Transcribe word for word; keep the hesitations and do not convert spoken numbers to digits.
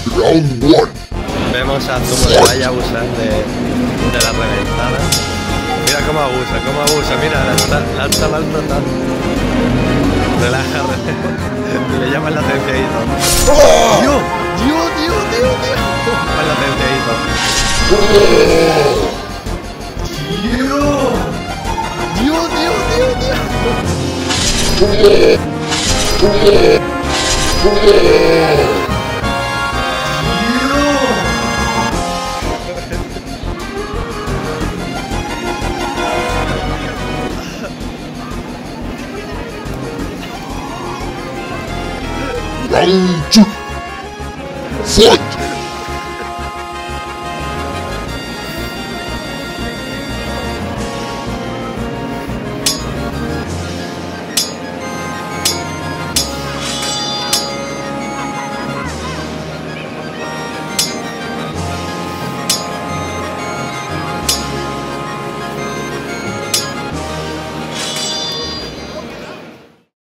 Round one. Vemos a Zumo de Vaya abusar de, de la reventada. Mira cómo abusa, cómo abusa. Mira, la está, la está maltratando. Relaja, relaja. Le llaman la atención y todo. ¡Dios! ¡Dios, Dios, Dios, Dios! Llaman la atención y todo. ¡Dios! ¡Dios, Dios, Dios, Dios! Round two. Fight!